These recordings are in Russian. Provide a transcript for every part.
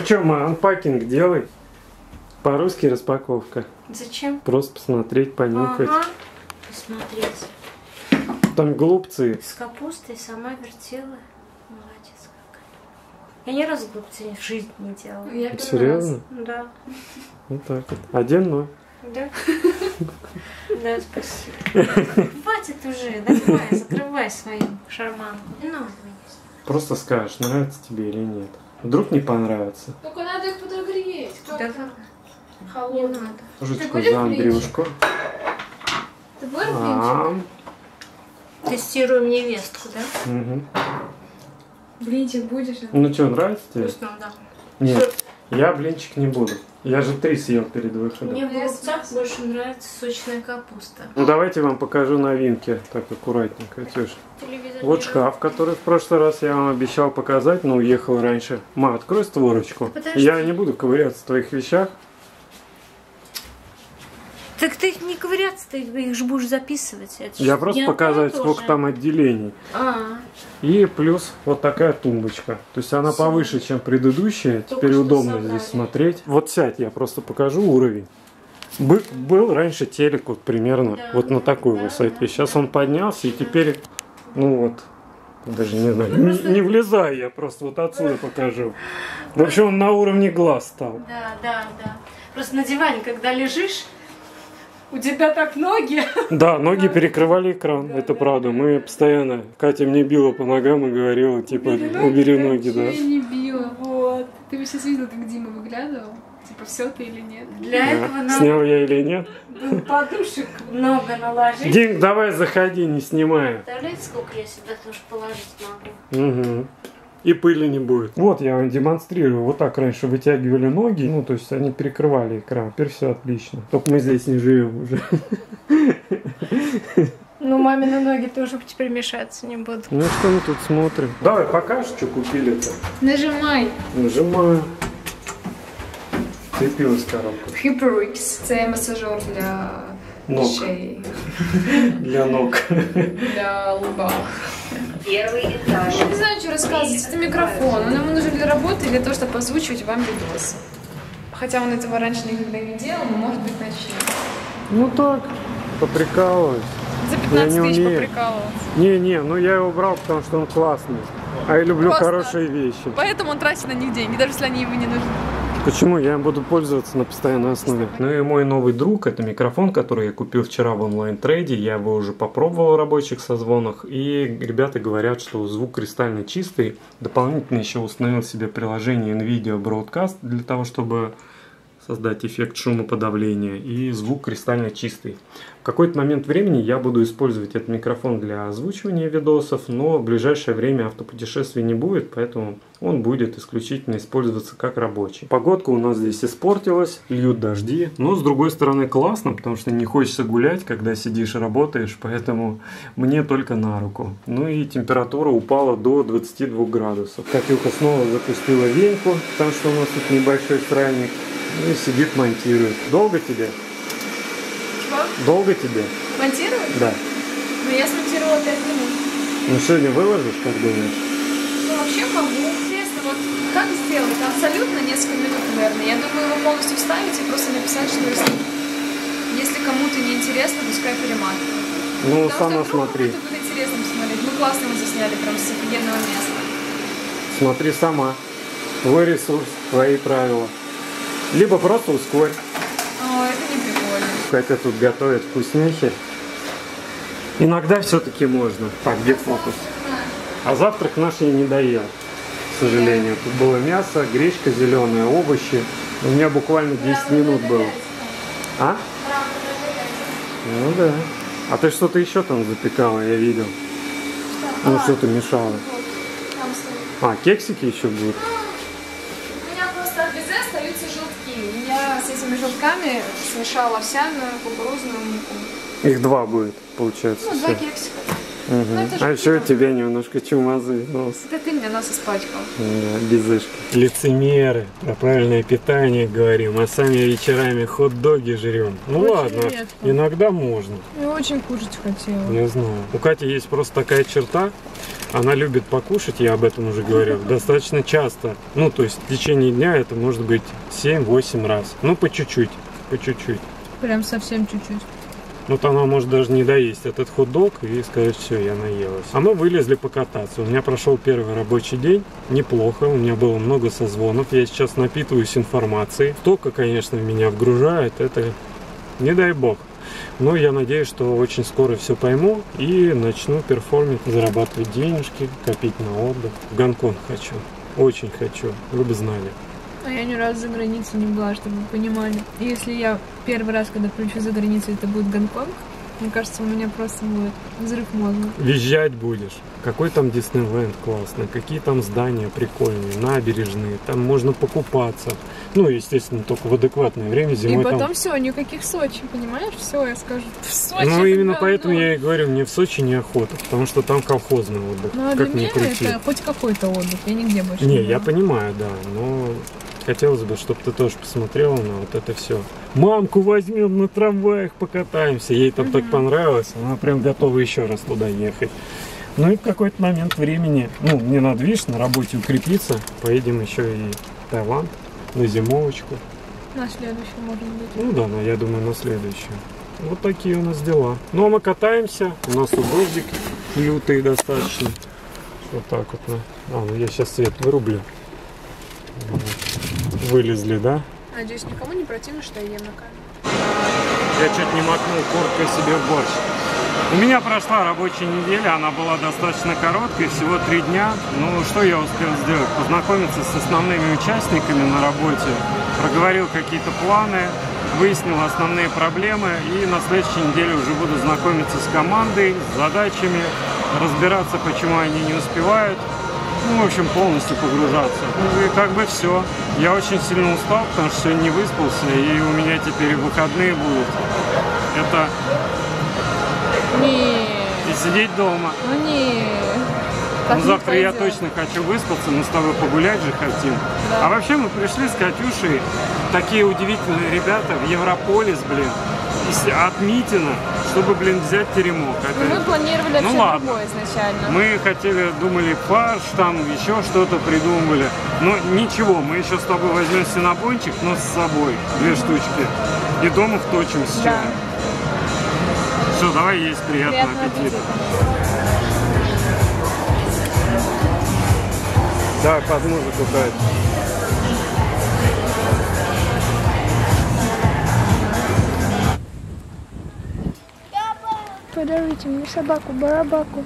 что, анпакинг делай. По-русски распаковка. Зачем? Просто посмотреть, понюхать. Ага. Посмотреть. Там голубцы. С капустой сама вертела. Молодец какая. Я ни разу голубцы в жизни не делала. Серьезно? Да. Вот так вот. 1-0. Да? Да, спасибо. Хватит уже, давай, закрывай свою шарманку. Не надо меня. Просто скажешь, нравится тебе или нет. Вдруг не понравится. Только надо их подогреть. Да ладно. Не Холодно. надо. Ложечку за Андрюшку. Ты будешь блинчик? Тестируем невестку, да? Угу. Блинчик будешь? Ну что, нравится тебе? Вкусно, да. Нет, я блинчик не буду. Я же 3 съел перед выходом. Мне в голубцах больше нравится сочная капуста. Ну давайте вам покажу новинки. Так, аккуратненько, Катюш. Телевизор Вот не шкаф, который в прошлый раз я вам обещал показать, но уехал раньше. Ма, открой створочку. Подожди. Я не буду ковыряться в твоих вещах. Так ты их не ковыряться, ты их же будешь записывать. Это Я ж просто не показать, одно и то сколько же. там отделений. И плюс вот такая тумбочка. То есть она повыше, чем предыдущая. Только Теперь что удобно собрали. здесь смотреть. Вот сядь, я просто покажу уровень. Был раньше телек вот примерно Да, вот на такой да, высоте. да, Сейчас да. он поднялся и теперь, ну вот, даже не знаю, не влезай, я просто вот отсюда покажу. В общем, он на уровне глаз стал. Да. Просто на диване, когда лежишь, у тебя так ноги. Да, ноги перекрывали экран, это правда. Мы постоянно, Катя мне била по ногам и говорила, типа, убери ноги, да. Я не била. Вот. Ты бы сейчас видела, как Дима выглядывал? Типа, все ты или нет? Для этого Да. надо Снял я или нет? подушек много наложить. Дим, давай заходи, не снимая. Представляете, сколько я сюда тоже положить могу? Угу. И пыли не будет. Вот я вам демонстрирую. Вот так раньше вытягивали ноги. Ну, то есть они перекрывали экран. Теперь все отлично. Только мы здесь не живем уже. Ну, мамины ноги тоже теперь мешаться не будут. Ну, что мы тут смотрим? Давай покажешь, что купили-то. Нажимай. Нажимаю. Цепилась коробка. Hyperix. Це масажер для Ног. шеи. Для ног. Для лба. Первый этаж. Не знаю, что рассказывать. Это микрофон. Он ему нужен для работы, для того, чтобы озвучивать вам видосы. Хотя он этого раньше никогда не делал, но может быть начнет. Ну так, поприкалываюсь. За 15 Я не тысяч умею. поприкалываться. Не, ну я его брал, потому что он классный. А я люблю Просто. хорошие вещи. Поэтому он тратит на них деньги, даже если они ему не нужны. Почему? Я им буду пользоваться на постоянной основе. Ну и мой новый друг, это микрофон, который я купил вчера в онлайн-трейде. Я его уже попробовал в рабочих созвонах. И ребята говорят, что звук кристально чистый. Дополнительно еще установил себе приложение NVIDIA Broadcast для того, чтобы создать эффект шумоподавления. И звук кристально чистый. В какой-то момент времени я буду использовать этот микрофон для озвучивания видосов, но в ближайшее время автопутешествий не будет, поэтому он будет исключительно использоваться как рабочий. Погодка у нас здесь испортилась, льют дожди, но с другой стороны классно, потому что не хочется гулять, когда сидишь и работаешь, поэтому мне только на руку. Ну и температура упала до 22 градусов. Катюха снова запустила веньку, потому что у нас тут небольшой сральник, и сидит монтирует. Долго тебе? Чего? Долго тебе? Монтировать? Да. Ну, я смонтировала 5 минут. Ну сегодня выложишь, как думаешь? Ну, вообще могу. Интересно, вот как сделать? Абсолютно несколько минут, наверное. Я думаю, его полностью вставить и просто написать, что если кому-то не интересно, пускай перематывает. Ну, Потому сама что вдруг смотри. кому-то будет интересно посмотреть. Мы классно его засняли, прям с офигенного места. Смотри сама. Твой ресурс, твои правила. Либо просто ускорь. О, это не прикольно. Катя тут готовит вкусняхи. Иногда все-таки можно. Так, где фокус? А завтрак наш я не доел, к сожалению. Тут было мясо, гречка зеленая, овощи. У меня буквально 10 минут было. А? Ну да. А ты что-то еще там запекала, я видел. Ну что-то мешала. Там стоит. А, кексики еще будут? У меня просто от безе остаются желтки. И я с этими желтками смешала овсяную, кукурузную муку. Их 2 будет, получается. Ну, 2 всё. кексика. Мгм. Ну, это же А еще у вкусно. тебя немножко чумазый нос. Это ты мне нос испачкал. Да, безышки. Лицемеры. Про правильное питание говорим, а сами вечерами хот-доги жрем. Ну Очень ладно, редко. иногда можно. Я очень кушать хотела. Не знаю. У Кати есть просто такая черта. Она любит покушать, я об этом уже говорил, достаточно часто. Ну, то есть в течение дня это может быть 7-8 раз. Ну, по чуть-чуть, по чуть-чуть. Прям совсем чуть-чуть. Вот она может даже не доесть этот хот-дог и сказать, все, я наелась. А мы вылезли покататься. У меня прошел первый рабочий день. Неплохо. У меня было много созвонов. Я сейчас напитываюсь информацией. Только, конечно, меня вгружает. Это не дай бог. Но я надеюсь, что очень скоро все пойму и начну перформить, зарабатывать денежки, копить на отдых. В Гонконг хочу. Очень хочу. Вы бы знали. А я ни разу за границей не была, чтобы вы понимали. И если я первый раз, когда прилечу за границу, это будет Гонконг, мне кажется, у меня просто будет взрыв мозга. Визжать будешь. Какой там Диснейленд классный, какие там здания прикольные, набережные, там можно покупаться. Ну, естественно, только в адекватное время, зимой. И потом там... все, никаких Сочи, понимаешь? Все, я скажу, в Сочи. Ну, именно поэтому я и говорю, мне в Сочи неохота, потому что там колхозный отдых. Ну, а как для меня крути. это хоть какой-то отдых, я нигде больше Не, не я была. понимаю, да, но хотелось бы, чтобы ты тоже посмотрела на вот это все. Мамку возьмем на трамваях, покатаемся. Ей там так понравилось, она прям готова еще раз туда ехать. Ну и в какой-то момент времени, ну, мне надо, видишь, на работе укрепиться. Поедем еще и в Таиланд на зимовочку. На следующий, может быть. Ну да, но я думаю, на следующую. Вот такие у нас дела. Ну а мы катаемся. У нас тут дождик лютый достаточно. Вот так вот. А, ну я сейчас свет вырублю. Вот. Вылезли, да? Надеюсь, никому не противно, что я ем на камеру. Я чуть не макнул коркой себе в борщ. У меня прошла рабочая неделя, она была достаточно короткой, всего 3 дня. Ну, что я успел сделать? Познакомиться с основными участниками на работе, проговорил какие-то планы, выяснил основные проблемы, и на следующей неделе уже буду знакомиться с командой, с задачами, разбираться, почему они не успевают. Ну, в общем, полностью погружаться. Ну, и как бы все. Я очень сильно устал, потому что сегодня не выспался, и у меня теперь выходные будут. Это... Нет. И сидеть дома. Ну нет. Ну, завтра я точно хочу выспаться, мы с тобой погулять же хотим. Да. А вообще мы пришли с Катюшей, такие удивительные ребята, в Европолис, блин, от Митина, чтобы, блин, взять теремок. Мы планировали ну, вообще ладно. другое изначально. Мы хотели, думали, фарш, там еще что-то придумывали. Но ничего, мы еще с тобой возьмем синабончик, но с собой, 2 штучки. И дома вточим с чаем. Все, давай есть, приятного аппетита. Да, под музыку дать. Подарите мне собаку-барабаку.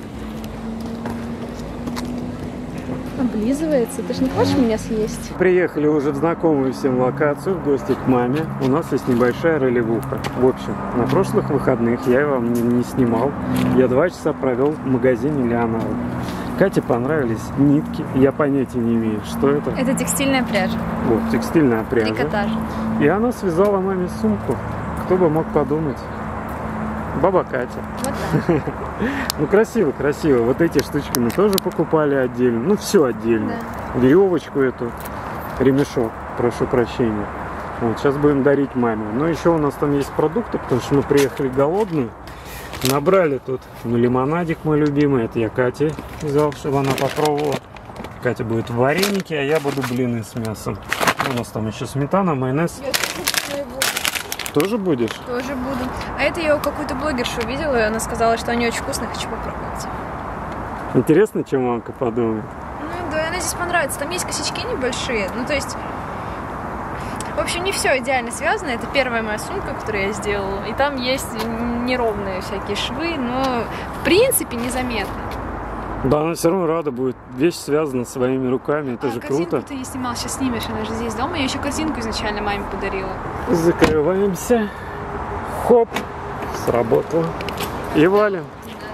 Облизывается. Ты же не хочешь меня съесть? Приехали уже в знакомую всем локацию, в гости к маме. У нас есть небольшая ролевуха. В общем, на прошлых выходных я вам не снимал. Я 2 часа провел в магазине Леонардо. Кате понравились нитки. Я понятия не имею, что это. Это текстильная пряжа. Вот, текстильная пряжа. Трикотаж. И она связала маме сумку. Кто бы мог подумать. Баба Катя. Вот так. Ну, красиво, красиво. Вот эти штучки мы тоже покупали отдельно. Ну, все отдельно. Да. Веревочку эту, ремешок, прошу прощения. Вот, сейчас будем дарить маме. Но еще у нас там есть продукты, потому что мы приехали голодные. Набрали тут лимонадик мой любимый. Это я Кате взял, чтобы она попробовала. Катя будет вареники, а я буду блины с мясом. У нас там еще сметана, майонез. Тоже будешь? Тоже буду. А это я у какую-то блогершу видела, и она сказала, что они очень вкусные, хочу попробовать. Интересно, чем мамка подумает? Ну да, она здесь понравится. Там есть косячки небольшие. Ну то есть, в общем, не все идеально связано. Это первая моя сумка, которую я сделала. И там есть неровные всякие швы, но в принципе незаметно. Да, она все равно рада будет. Вещь связана своими руками, это же круто. Картинку ты не снимал, сейчас снимешь, она же здесь дома. Я еще картинку изначально маме подарила. Закрываемся. Хоп, сработало. И валим.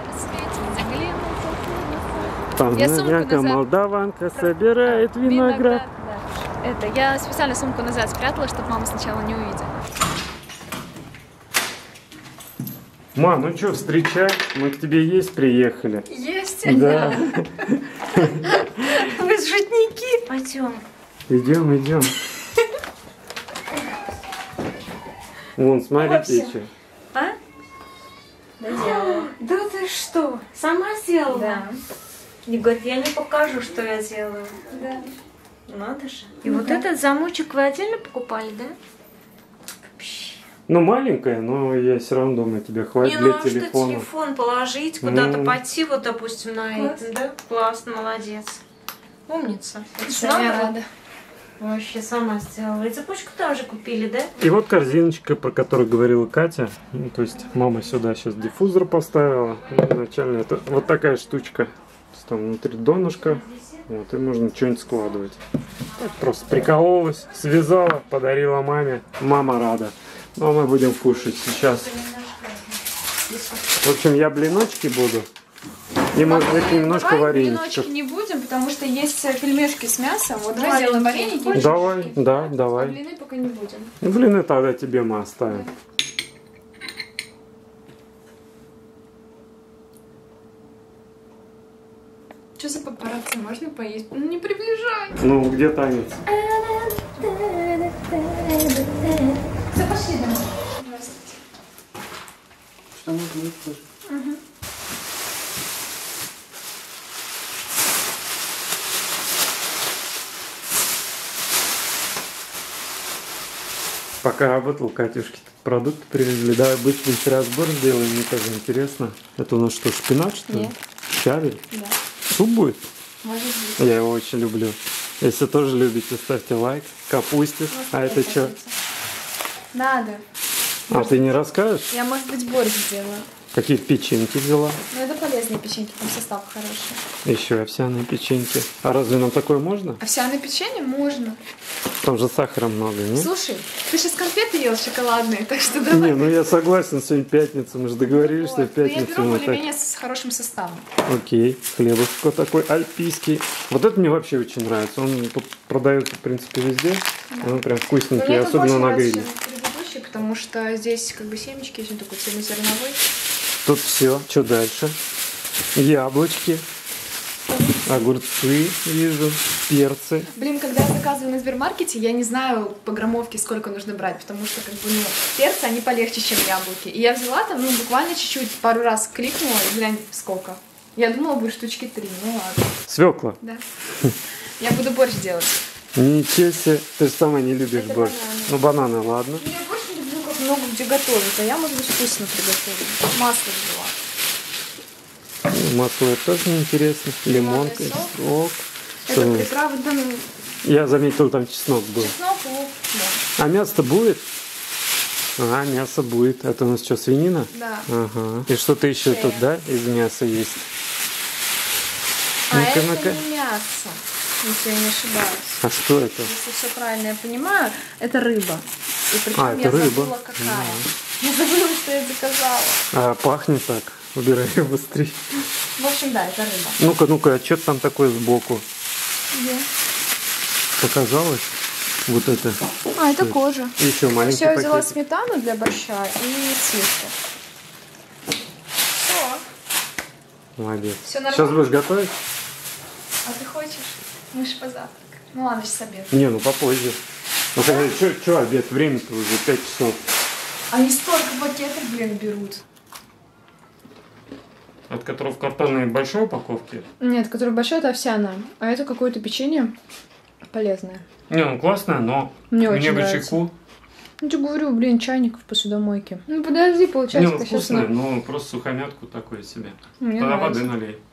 Там Янка молдаванка собирает виноград. Да. Это я специально сумку назад спрятала, чтобы мама сначала не увидела. Ма, ну что, встречай, мы к тебе есть приехали. Есть? Да. Вы шутники. Пойдем. Идем, идем. Вон, смотрите, что. А? Да ты что? Сама сделала? Да. И говорит, я не покажу, что я делаю. Да. Надо же. И вот этот замочек вы отдельно покупали, да? Вообще. Ну, маленькая, но я все равно думаю, тебе хватит для Что телефона. телефон положить, куда-то пойти, вот, допустим, на этом, да? Классно, молодец. Умница. Это ж Я надо. рада. Вообще сама сделала. И цепочку тоже купили, да? И вот корзиночка, про которую говорила Катя. Ну, то есть мама сюда сейчас диффузор поставила. И изначально это вот такая штучка. Там внутри донышко. Вот, и можно что-нибудь складывать. Так просто прикололась, связала, подарила маме. Мама рада. Ну, а мы будем кушать сейчас. В общем, я блиночки буду. И, может быть, немножко Давай вареничков. блиночки не будем, потому что есть пельмешки с мясом. Вот давай сделаем вареники. Давай, да, А давай. блины пока не будем. Ну, блины тогда тебе мы оставим. Что за папарацци? Можно поесть? Ну не приближай. Ну, где танец? Все, пошли домой. Здравствуйте. Что можно выслушать? Пока работал, Катюшки тут продукты привезли. Давай быстрый разбор сделаем, мне тоже интересно. Это у нас что, шпинат, что ли? Нет. Щавель? Да. Суп будет? Может быть. Я его очень люблю. Если тоже любите, ставьте лайк. Капустик. А это что? Надо. А ты не расскажешь? Я, может быть, борщ сделаю. Какие печеньки взяла? Но это полезные печеньки, там состав хороший. Еще овсяные печеньки. А разве нам такое можно? Овсяное печенье можно. Там же сахара много, нет? Слушай, ты сейчас конфеты ел шоколадные, так что давай. Не, ну я согласен, сегодня пятница. Мы же договорились, что в Вот. Но я пятницу беру мы так... более-менее с хорошим составом. Окей, хлебушко такой альпийский. Вот это мне вообще очень нравится. Он тут продается, в принципе, везде. Он прям Но вкусненький, мне это особенно больше на нравится, гриле. чем предыдущий, потому что здесь как бы семечки, есть он такой цельнозерновой. Тут все. Что дальше? Яблочки, огурцы вижу, перцы. Блин, когда я заказываю на Сбермаркете, я не знаю по граммовке, сколько нужно брать, потому что как бы, ну, перцы, они полегче, чем яблоки. И я взяла там, ну, буквально чуть-чуть, пару раз кликнула, и глянь, сколько. Я думала, будет штучки 3, ну ладно. Свекла. Да. Я буду борщ делать. Ничего себе. Ты же сама не любишь Это борщ. бананы. Ну, бананы, ладно. Я больше люблю, как много где готовят, а я, может быть, вкусно приготовлю. Масло взяла. Масло это тоже неинтересно. Лимонка, Лимонный сок. Это Что? приправы, там Я заметил, там чеснок был. чеснок, лук, да. А мясо-то будет? А, мясо будет. Это у нас что, свинина? Да. Ага. И что-то еще Шея. тут, да, из мяса есть? А Ну-ка, это ну-ка. не мясо, если я не ошибаюсь. А что это? Если все правильно я понимаю, это рыба. И причем А, это я рыба. забыла, какая. Я забыла, что я заказала. А, пахнет так. Убирай ее быстрее. В общем, да, это рыба. Ну-ка, ну-ка, а что там такое сбоку? Где? Показалось? Вот это. А, это Что? кожа. Еще маленький Еще я взяла пакетик. сметану для борща и сливки. Все. Молодец. Всё нормально? Сейчас будешь готовить? А ты хочешь? Мы же позавтракаем. Ну ладно, сейчас обед. Не, ну попозже. Ну, что обед? Время-то уже 5 часов. Они столько пакетов, блин, берут. От которого в картонной большой упаковке? Нет, которое большое, это овсяное. А это какое-то печенье полезное. Не, ну классная, но Мне очень бы нравится. чайку. Ну, я говорю, блин, чайник в посудомойке. Ну, подожди, Не, получается, ну сейчас вкусная, но просто сухомятку такое себе. Мне Тогда нравится. воды налей.